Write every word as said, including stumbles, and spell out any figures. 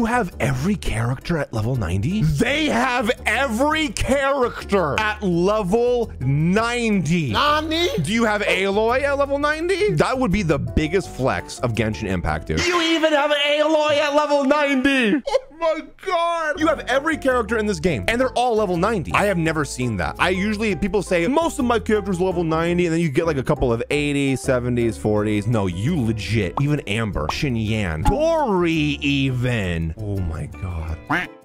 You have every character at level ninety? They have every character at level ninety. Nani? Do you have Aloy at level ninety? That would be the biggest flex of Genshin Impact, dude. You even have Aloy at level ninety. Oh my God. You have every character in this game and they're all level ninety. I have never seen that. I usually, people say most of my characters are level ninety and then you get like a couple of eighties, seventies, forties. No, you legit, even Amber, Xinyan, Tori even. Oh my God.